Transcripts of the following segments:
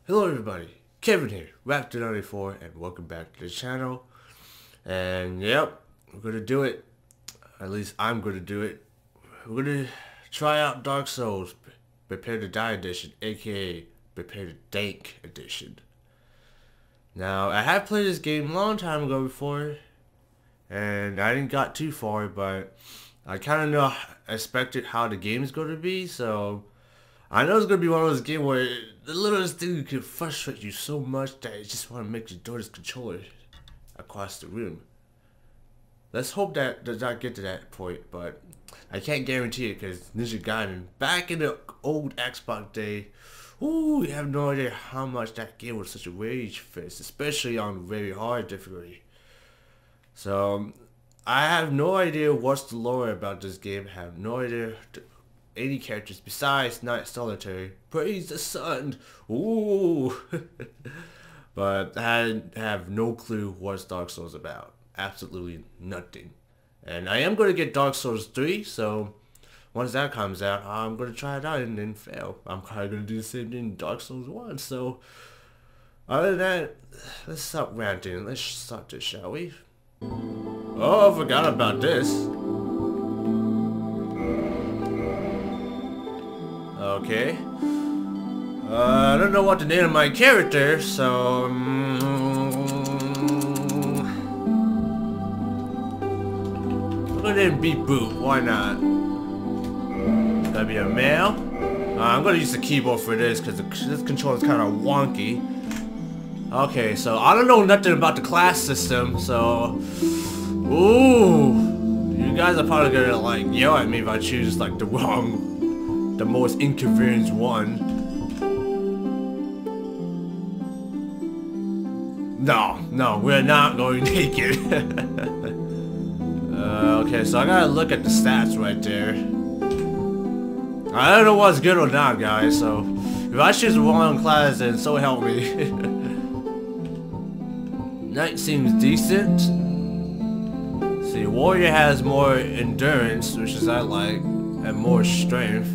Hello everybody, Kevin here, Raptor94, and welcome back to the channel. And yep, we're gonna do it. At least I'm gonna do it. We're gonna try out Dark Souls Prepare to Die Edition, aka Prepare to Dank Edition. Now, I have played this game a long time ago before, and I didn't got too far, but I kind of expected how the game's gonna be, so I know it's gonna be one of those games where the littlest thing can frustrate you so much that you just want to make you throw this controller across the room. Let's hope that does not get to that point, but I can't guarantee it because Ninja Gaiden, back in the old Xbox day, ooh, you have no idea how much that game was such a rage fest, especially on very hard difficulty. So I have no idea what's the lore about this game. I have no idea any characters besides Knight Solitary. Praise the sun. Ooh. But I have no clue what's Dark Souls about. Absolutely nothing. And I am going to get Dark Souls 3, so once that comes out, I'm going to try it out and then fail. I'm probably going to do the same thing in Dark Souls 1, so other than that, let's stop ranting. Let's start this, shall we? Oh, I forgot about this. Okay. I don't know what to name my character, so I'm gonna name Beat Boot. Why not? Gotta be a male. I'm gonna use the keyboard for this because this controller is kind of wonky. Okay, so I don't know nothing about the class system, so ooh, you guys are probably gonna like yell at me if I choose like the most inconvenient one. No, we're not going naked. Okay, so I gotta look at the stats right there. I don't know what's good or not, guys, so if I choose the wrong class, then so help me. Knight seems decent. See, Warrior has more endurance, which is I like, and more strength.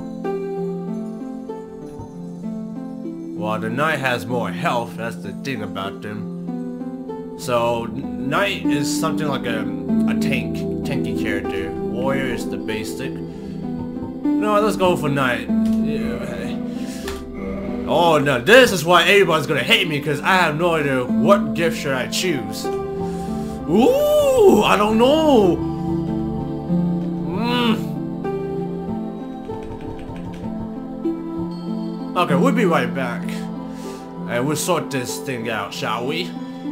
While the Knight has more health, that's the thing about them. So, Knight is something like a tanky character. Warrior is the basic. No, let's go for Knight. Yeah. Oh no, this is why everybody's gonna hate me, because I have no idea what gift should I choose. Ooh, I don't know. Okay, we'll be right back. And we'll sort this thing out, shall we?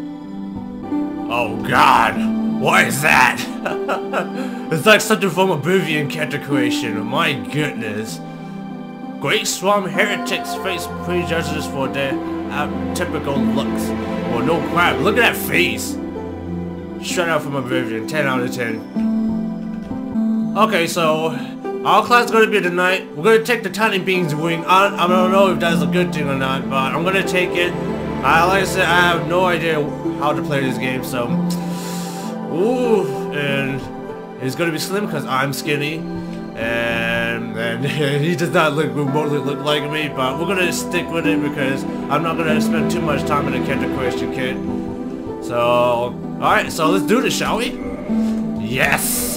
Oh god, what is that? It's like something from Oblivion character creation, my goodness. Great Swamp heretics face prejudges for their typical looks. Well, no crap, look at that face. Straight out from Oblivion, 10 out of 10. Okay, so our class is going to be the Knight. We're going to take the Tiny Beans wing. I don't know if that's a good thing or not, but I'm going to take it. Like I said, I have no idea how to play this game, so ooh, and it's going to be slim because I'm skinny, and he does not remotely look like me, but we're going to stick with it because I'm not going to spend too much time in the character creation kit. So, alright, so let's do this, shall we? Yes!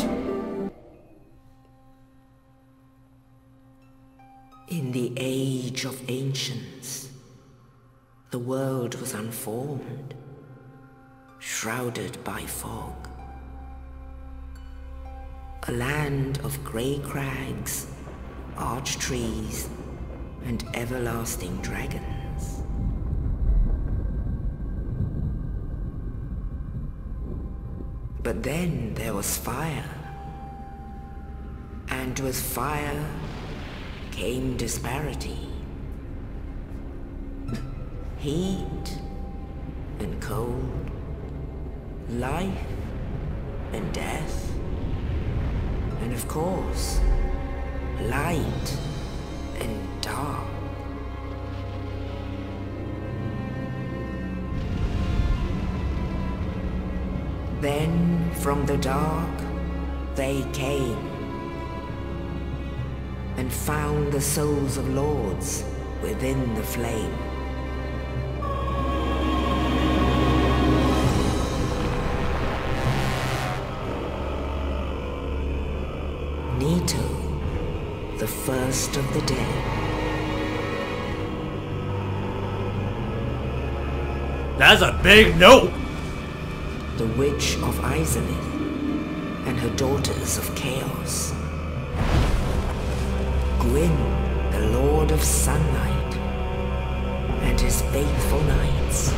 In the age of ancients, the world was unformed, shrouded by fog. A land of grey crags, arch trees, and everlasting dragons. But then there was fire, and with fire came disparity. Heat and cold, life and death, and of course, light and dark. Then from the dark they came and found the souls of lords within the flame. the first of the dead. That's a big no! The Witch of Izalith and her daughters of Chaos. Gwyn, the Lord of Sunlight, and his faithful knights.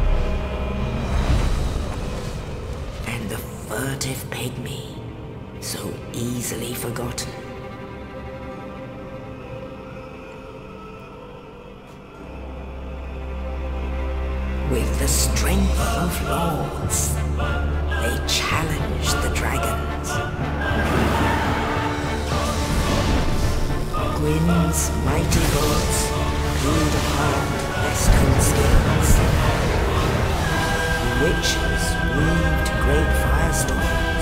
And the furtive pygmy, so easily forgotten. With the strength of lords, they challenged the dragons. Gwyn's mighty bullets peeled apart their stone skins. The witches weaved great firestorms.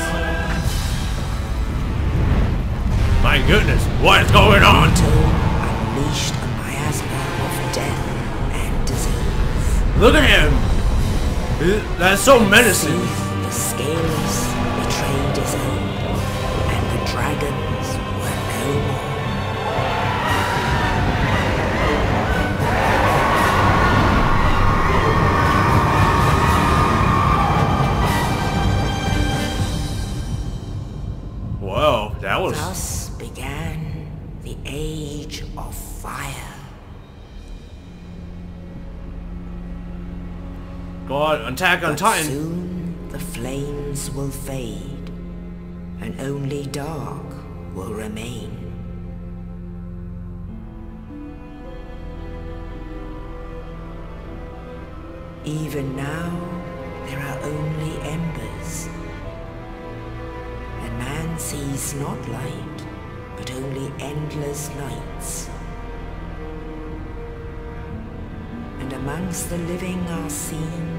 My goodness, what is going on? Until unleashed a miasma of death and disease. Look at him! That's so menacing. The scales betrayed his own, and the dragons were no more. Whoa, that was... Thus began the Age of Fire. God, Attack on But Titan. soon the flames will fade, and only dark will remain. Even now, there are only embers, and man sees not light, but only endless nights. And amongst the living are seen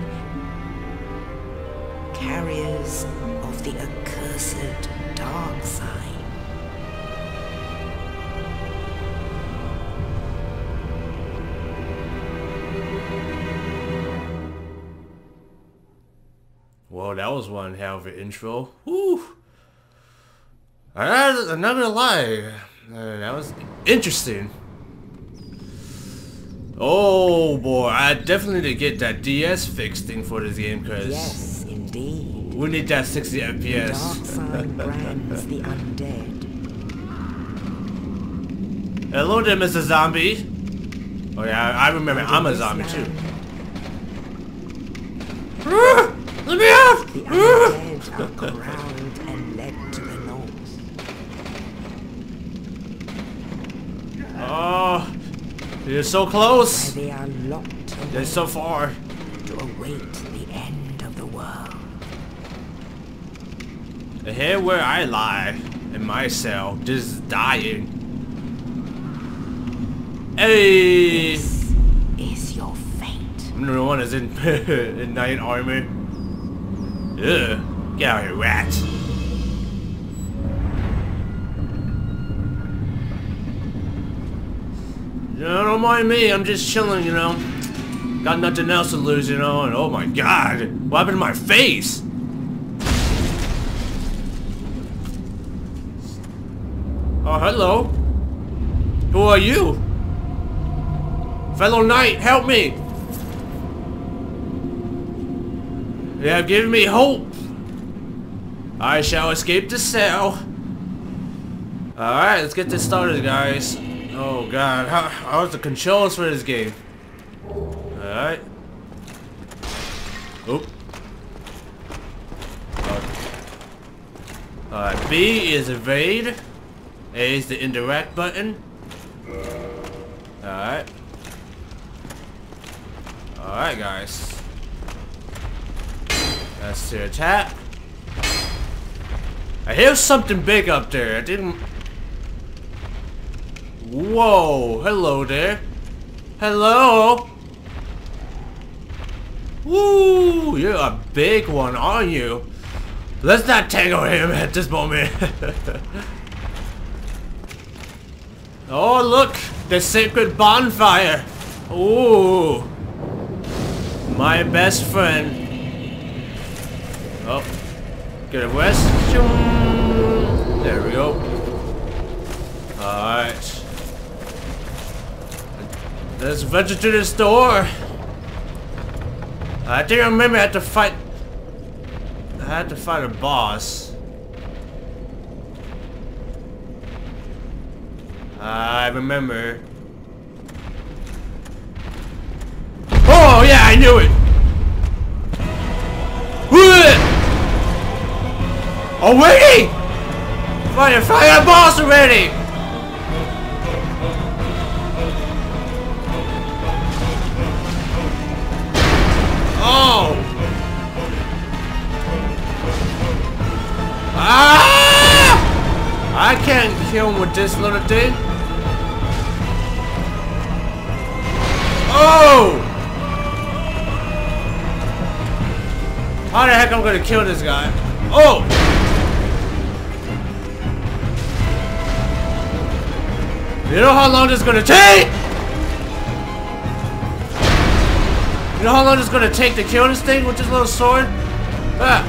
carriers of the accursed dark side. Whoa, that was one hell of an intro. Whew. I'm not gonna lie, that was interesting. Oh boy, I definitely need to get that DS fixed thing for this game, because Yes, indeed. we need that 60 Dark FPS. side brands the undead. Hello there, Mr. Zombie. Oh yeah, I remember I'm a zombie too. Let me out! The undead are corralled and led to the north. Oh, you're so close. Where they are locked away They're so far. to await the end of the world. Here where I lie, in my cell, just dying. Hey! This is your fate. I'm the one that's in, in knight armor. Ugh, get out of here, rat. You know, don't mind me, I'm just chilling, you know. Got nothing else to lose, you know, and oh my god, what happened to my face? Oh, hello. Who are you? Fellow knight, help me! You have given me hope. I shall escape the cell. Alright, let's get this started, guys. Oh god, how's the controls for this game? Alright. Oop. Alright, B is evade. A is the indirect button. Alright. Alright, guys. That's to attack. I hear something big up there. I didn't... Whoa, hello there. Hello. Woo, you're a big one, aren't you? Let's not tangle him at this moment. Oh, look, the sacred bonfire. Ooh, my best friend. Oh, get a west. There we go. Alright. Let's venture to the store. I think I remember I had to fight a boss. I remember. Oh yeah, I knew it. Already? Fire boss already! Oh! Ah! I can't kill him with this little thing. Oh! How the heck I'm gonna kill this guy? Oh! You know how long this is gonna take? You know how long it's gonna take to kill this thing with this little sword? Ah.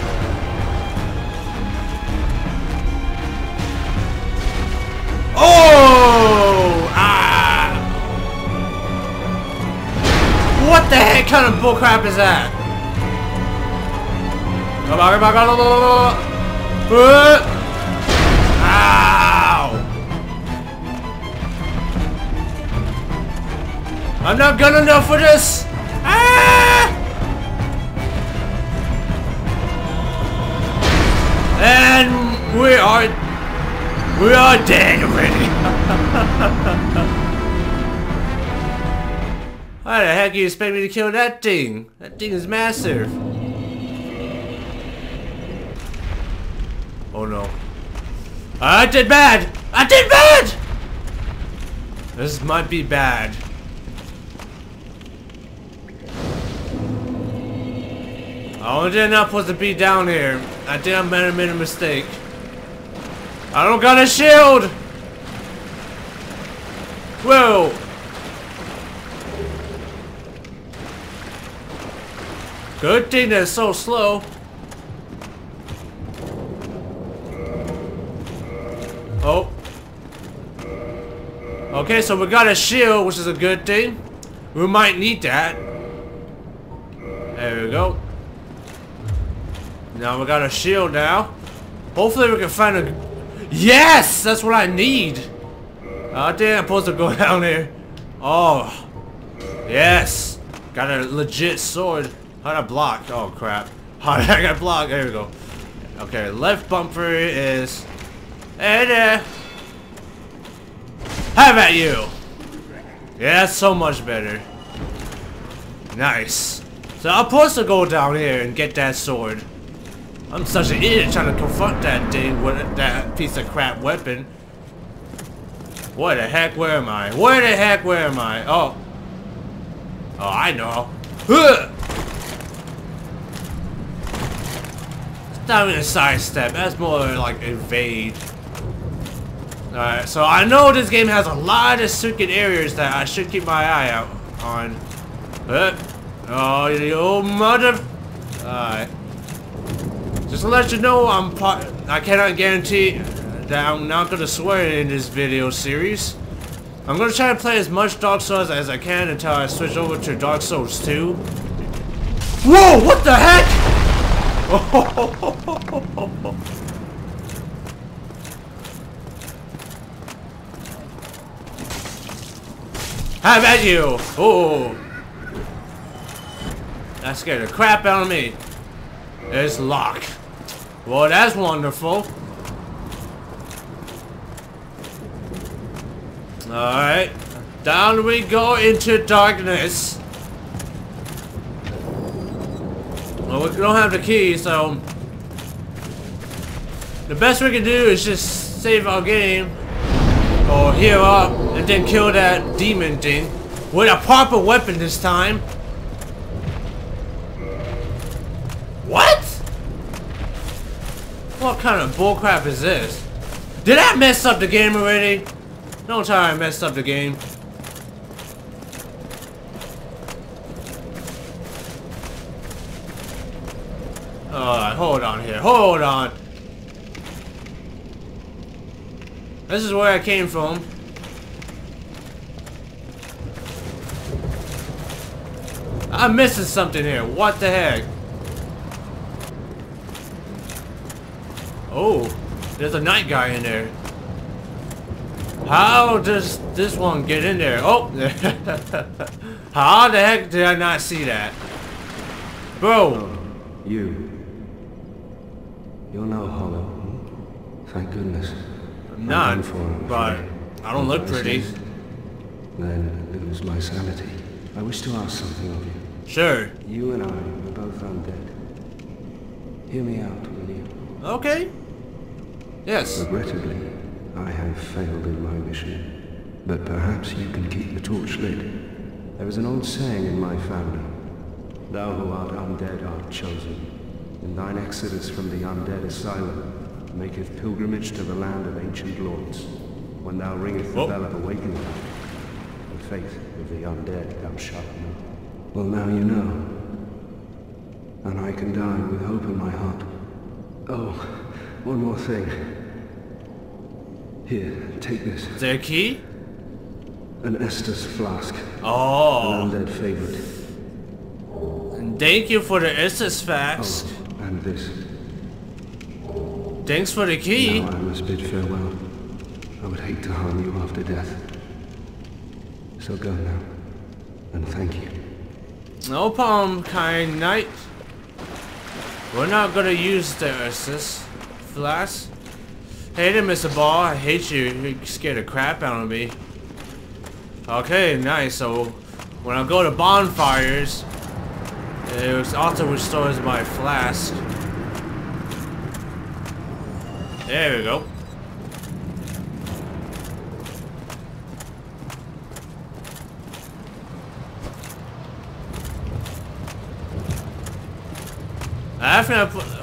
Oh! Ah! What the heck kind of bullcrap is that? Come on, come on, come on, Ow! I'm not good enough for this! Ah! And we are dead already. How the heck do you expect me to kill that thing? That thing is massive. Oh no. I did bad! I did bad! This might be bad. I did not supposed to be down here. I think I might have made a mistake. I don't got a shield! Whoa! Good thing they're so slow. Oh. Okay, so we got a shield, which is a good thing. We might need that. There we go. Now we got a shield now. Hopefully we can find a... Yes! That's what I need! I think I'm supposed to go down here. Oh. Yes! Got a legit sword. How'd I block? Oh crap. How did I get blocked? There we go. Okay, left bumper is... Hey there! How about you? Yeah, that's so much better. Nice. So I'm supposed to go down here and get that sword. I'm such an idiot trying to confront that thing with that piece of crap weapon. What the heck? Where am I? Where the heck? Where am I? Oh. Oh, I know. It's not even a sidestep. That's more like evade. Alright, so I know this game has a lot of secret areas that I should keep my eye out on. Oh, you old mother... Alright. Just to let you know, I cannot guarantee that I'm not going to swear in this video series. I'm going to try to play as much Dark Souls as I can until I switch over to Dark Souls 2. Whoa, what the heck? How about you? Oh, that scared the crap out of me. It's locked. Well, that's wonderful. Alright. Down we go into darkness. Well, we don't have the key, so... The best we can do is just save our game. Or heal up, and then kill that demon thing. With a proper weapon this time. What? What kind of bullcrap is this? Did I mess up the game already? Don't tell me I messed up the game. Alright, hold on here. Hold on. This is where I came from. I'm missing something here. What the heck? Oh, there's a night guy in there. How does this one get in there? Oh, how the heck did I not see that? Bro. Oh, you're no hollow. Thank goodness. I'm not, but I don't look pretty. Then lose my sanity. I wish to ask something of you. Sure. You and I are both undead. Hear me out, will you? Okay. Yes. Regrettably, I have failed in my mission. But perhaps you can keep the torch lit. There is an old saying in my family. Thou who art undead art chosen. And thine exodus from the undead asylum maketh pilgrimage to the land of ancient lords. When thou ringest the bell of awakening, the faith of the undead thou shalt know. Well, now you know. And I can die with hope in my heart. Oh, one more thing. Here, take this. Is there a key? An Estus flask. Oh. An undead favorite. And thank you for the Estus facts. Oh, and this. Thanks for the key. Now I must bid farewell. I would hate to harm you after death. So go now. And thank you. No problem, kind knight. We're not gonna use the Estus flask. Hey there, Mr. Ball. I hate you. You scared the crap out of me. Okay, nice. So when I go to bonfires, it also restores my flask. There we go. After I put...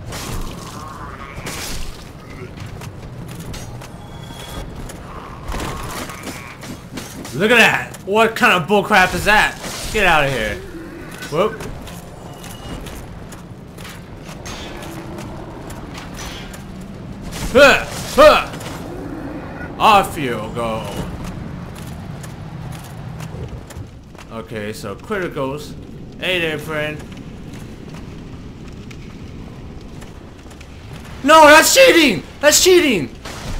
Look at that! What kind of bullcrap is that? Get out of here. Whoop. Huh! Huh! Off you go. Okay, so criticals. Hey there, friend. No, that's cheating! That's cheating!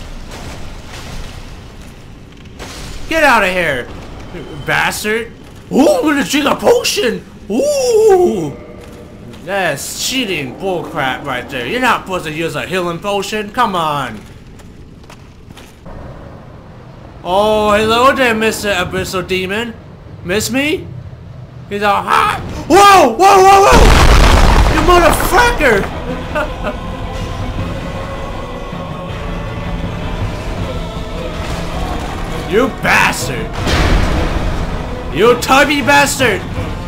Get out of here, you bastard! Ooh, I'm gonna drink a potion! Ooh! That's cheating bullcrap right there. You're not supposed to use a healing potion. Come on! Oh, hello there, Mr. Abyssal Demon. Miss me? He's all hot. Whoa! Whoa! Whoa! Whoa! You motherfucker! You bastard! You tubby bastard!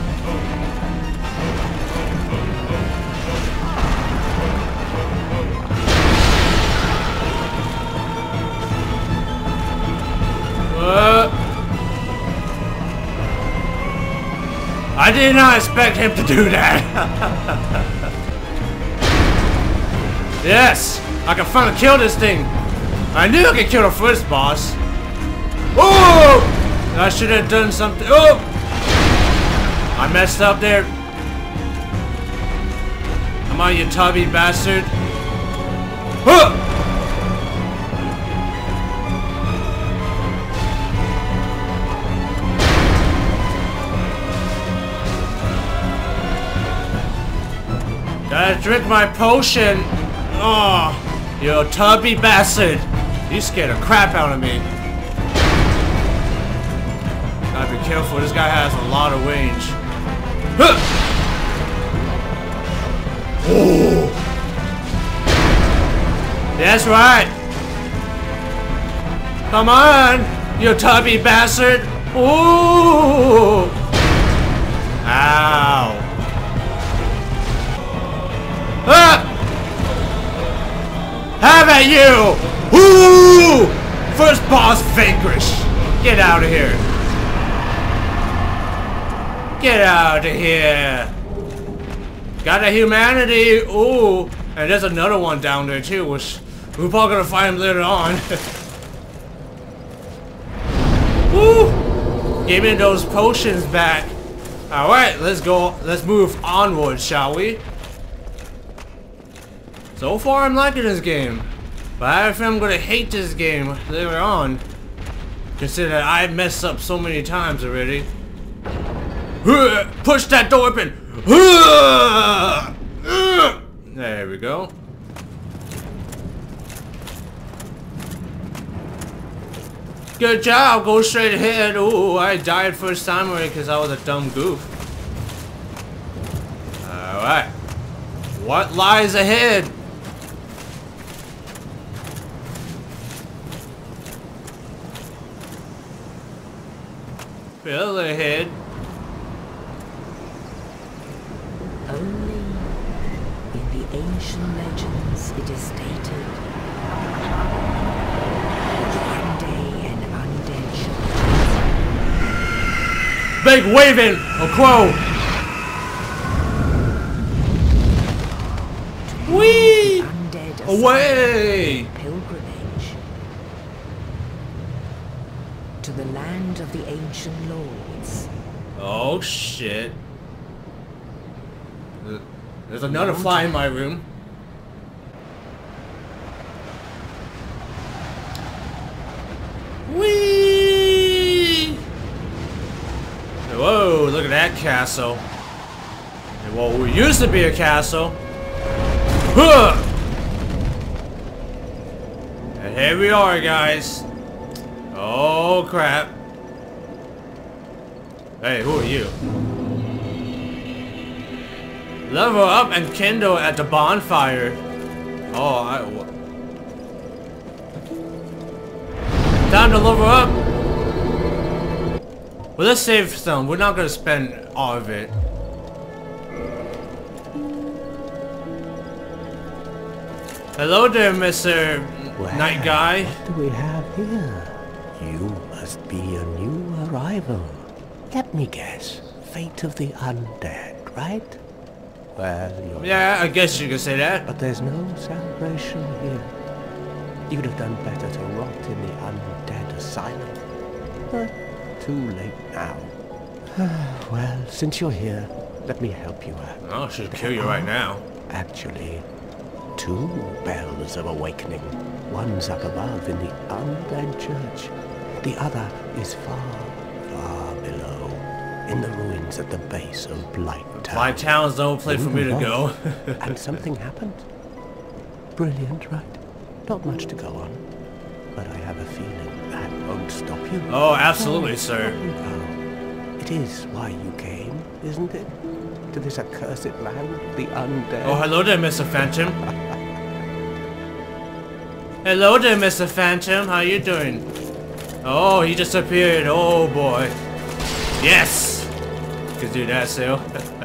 I did not expect him to do that. Yes! I can finally kill this thing! I knew I could kill the first boss! Oh! I should have done something. Oh! I messed up there. Come on, you tubby bastard. Huh! Gotta drink my potion. Oh, you tubby bastard. You scared the crap out of me. Gotta be careful, this guy has a lot of range. Huh! Oh! That's right! Come on, you tubby bastard! Ooh! Ow! Ah! Have at you! Ooh! First boss vanquished! Get out of here! Get out of here! Got a humanity! Ooh! And there's another one down there too, which we're probably gonna find him later on. Woo! Give me those potions back. Alright, let's go. Let's move onward, shall we? So far, I'm liking this game. But I have a feeling I'm gonna hate this game later on. Consider that I messed up so many times already. Push that door open! There we go. Good job, go straight ahead. Ooh, I died first time already because I was a dumb goof. Alright. What lies ahead? Fill ahead. Only in the ancient legends it is stated that one day an undead shall Big waving a crow. Whee! undead Away! pilgrimage to the land of the ancient lords. Oh shit. There's another fly in my room. Whee! Whoa, look at that castle. Well, we used to be a castle. Huh! And here we are, guys. Oh crap. Hey, who are you? Level up and kindle at the bonfire. Oh, time to level up. Well, let's save some. We're not gonna spend all of it. Hello there, Mr. Well, Night Guy. What do we have here? You must be a new arrival. Let me guess. Fate of the undead, right? Well, you're Yeah, I guess you could say that. But there's no celebration here. You'd have done better to rot in the undead asylum. But too late now. Well, since you're here, let me help you out. Oh, I should kill you right now. Actually, two bells of awakening. One's up above in the undead church. The other is far, far below, in the ruins at the base of Blight Town. My town's no place for me to go. And something happened. Brilliant, right? Not much to go on. But I have a feeling that won't stop you. Oh, absolutely, sir. Oh, it is why you came, isn't it? To this accursed land, the undead. Oh, hello there, Mr. Phantom. Hello there, Mr. Phantom. How you doing? Oh, he just appeared. Oh, boy. Yes! Could do that, Seal.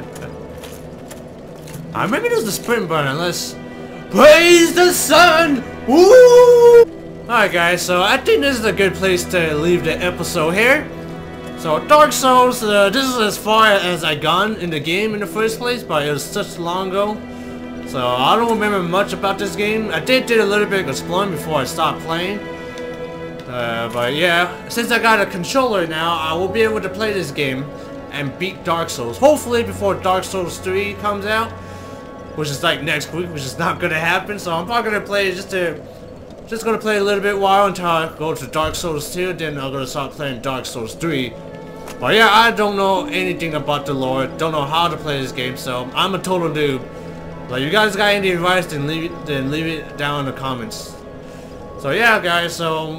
Maybe there's the sprint button, unless... Praise the sun! Woo! Alright, guys, so I think this is a good place to leave the episode here. So, Dark Souls, this is as far as I gone in the game in the first place, but it was such long ago. So, I don't remember much about this game. I did a little bit of exploring before I stopped playing. But yeah, since I got a controller now, I will be able to play this game and beat Dark Souls. Hopefully before Dark Souls 3 comes out, which is like next week, which is not gonna happen. So I'm probably gonna play just gonna play a little bit while until I go to Dark Souls 2. Then I'm gonna start playing Dark Souls 3. But yeah, I don't know anything about the lore. Don't know how to play this game, so I'm a total noob. Like, you guys got any advice? Then leave it down in the comments. So yeah, guys. So,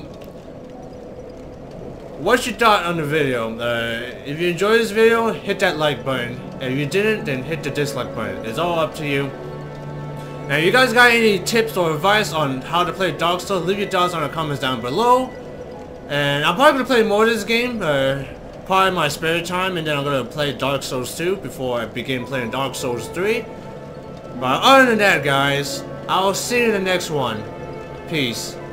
what's your thought on the video? If you enjoyed this video, hit that like button. And if you didn't, then hit the dislike button. It's all up to you. Now, you guys got any tips or advice on how to play Dark Souls? Leave your thoughts on the comments down below. And I'm probably gonna play more of this game, probably in my spare time, and then I'm gonna play Dark Souls 2 before I begin playing Dark Souls 3. But other than that, guys, I'll see you in the next one. Peace.